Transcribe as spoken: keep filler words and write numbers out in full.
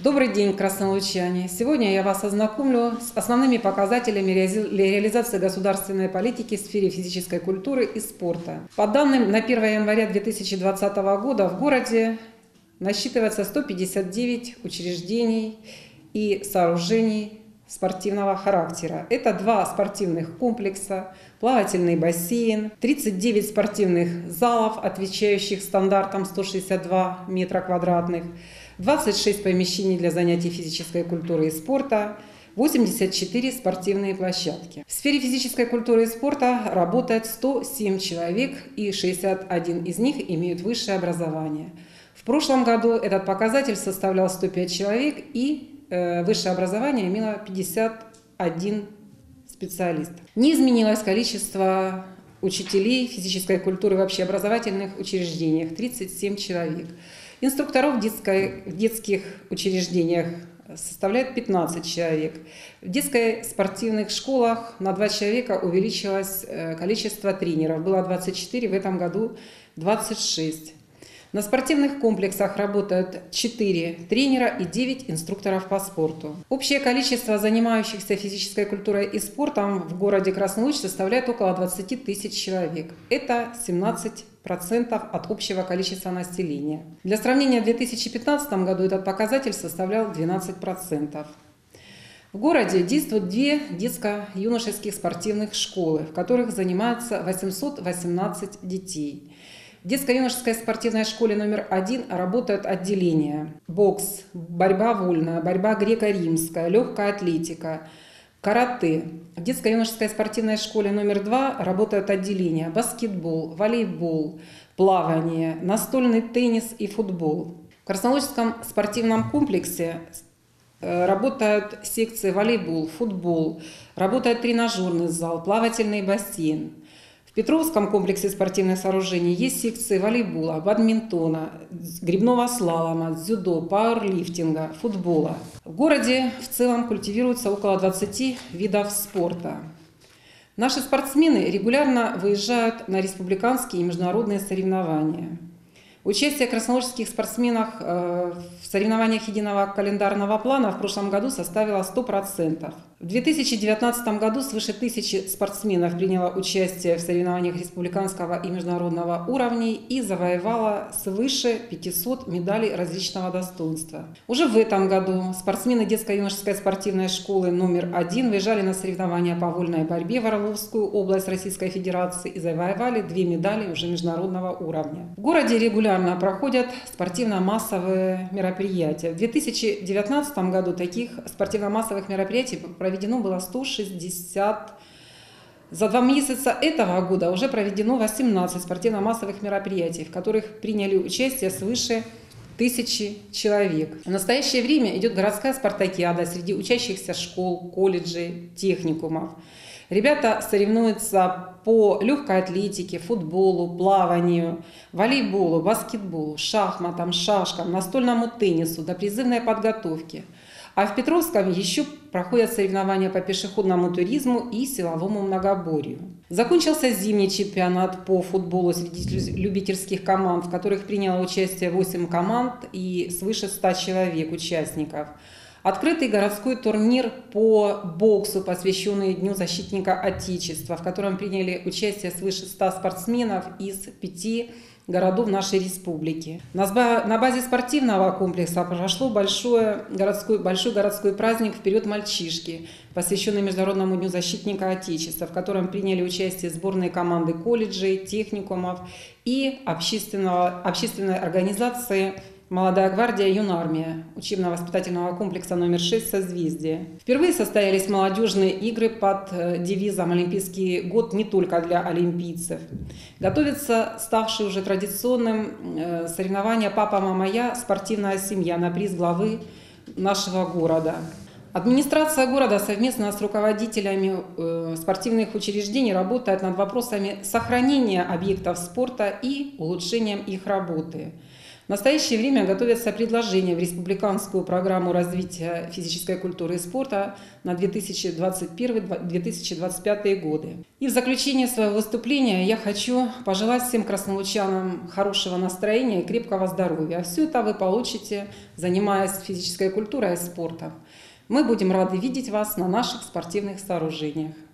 Добрый день, краснолучане! Сегодня я вас ознакомлю с основными показателями реализации государственной политики в сфере физической культуры и спорта. По данным на первое января две тысячи двадцатого года в городе насчитывается сто пятьдесят девять учреждений и сооружений спортивного характера. Это два спортивных комплекса, плавательный бассейн, тридцать девять спортивных залов, отвечающих стандартам сто шестьдесят два метра квадратных, двадцать шесть помещений для занятий физической культуры и спорта, восемьдесят четыре спортивные площадки. В сфере физической культуры и спорта работает сто семь человек, и шестьдесят один из них имеют высшее образование. В прошлом году этот показатель составлял сто пять человек, и э, высшее образование имело пятьдесят один специалист. Не изменилось количество учителей физической культуры в общеобразовательных учреждениях – тридцать семь человек. Инструкторов в, детской, в детских учреждениях составляет пятнадцать человек. В детских спортивных школах на два человека увеличилось количество тренеров. Было двадцать четыре, в этом году двадцать шесть. На спортивных комплексах работают четыре тренера и девять инструкторов по спорту. Общее количество занимающихся физической культурой и спортом в городе Краснолуч составляет около двадцати тысяч человек. Это семнадцать процентов от общего количества населения. Для сравнения, в две тысячи пятнадцатом году этот показатель составлял двенадцать процентов. В городе действуют две детско-юношеских спортивных школы, в которых занимаются восемьсот восемнадцать детей. В детско-юношеской спортивной школе номер один работают отделения: бокс, борьба вольная, борьба греко-римская, легкая атлетика, карате. В детско-юношеской спортивной школе номер два работают отделения: баскетбол, волейбол, плавание, настольный теннис и футбол. В Краснолучском спортивном комплексе работают секции волейбол, футбол, работает тренажерный зал, плавательный бассейн. В Петровском комплексе спортивных сооружений есть секции волейбола, бадминтона, гребного слалома, дзюдо, пауэрлифтинга, футбола. В городе в целом культивируется около двадцати видов спорта. Наши спортсмены регулярно выезжают на республиканские и международные соревнования. Участие краснолучских спортсменов в соревнованиях единого календарного плана в прошлом году составило сто процентов. В две тысячи девятнадцатом году свыше тысячи спортсменов приняло участие в соревнованиях республиканского и международного уровней и завоевало свыше пятисот медалей различного достоинства. Уже в этом году спортсмены детско-юношеской спортивной школы номер один выезжали на соревнования по вольной борьбе в Орловскую область Российской Федерации и завоевали две медали уже международного уровня. В городе регулярно проходят спортивно-массовые мероприятия. В две тысячи девятнадцатом году таких спортивно-массовых мероприятий проведено было сто шестьдесят. За два месяца этого года уже проведено восемнадцать спортивно-массовых мероприятий, в которых приняли участие свыше тысячи человек. В настоящее время идет городская спартакиада среди учащихся школ, колледжей, техникумов. Ребята соревнуются по легкой атлетике, футболу, плаванию, волейболу, баскетболу, шахматам, шашкам, настольному теннису, до призывной подготовки. А в Петровском еще проходят соревнования по пешеходному туризму и силовому многоборью. Закончился зимний чемпионат по футболу среди любительских команд, в которых приняло участие восемь команд и свыше ста человек участников. Открытый городской турнир по боксу, посвященный Дню защитника Отечества, в котором приняли участие свыше ста спортсменов из пяти городов нашей республики. На базе спортивного комплекса прошло большой городской, большой городской праздник «Вперед, мальчишки», посвященный Международному дню защитника Отечества, в котором приняли участие сборные команды колледжей, техникумов и общественной организации «Молодая гвардия. Юнармия» учебно-воспитательного комплекса номер шесть «Созвездие». Впервые состоялись молодежные игры под девизом «Олимпийский год не только для олимпийцев». Готовится ставшее уже традиционным соревнование «Папа, мама, я. Спортивная семья» на приз главы нашего города. Администрация города совместно с руководителями спортивных учреждений работает над вопросами сохранения объектов спорта и улучшением их работы. В настоящее время готовятся предложения в республиканскую программу развития физической культуры и спорта на две тысячи двадцать первый — две тысячи двадцать пятый годы. И в заключение своего выступления я хочу пожелать всем краснолучанам хорошего настроения и крепкого здоровья. Все это вы получите, занимаясь физической культурой и спортом. Мы будем рады видеть вас на наших спортивных сооружениях.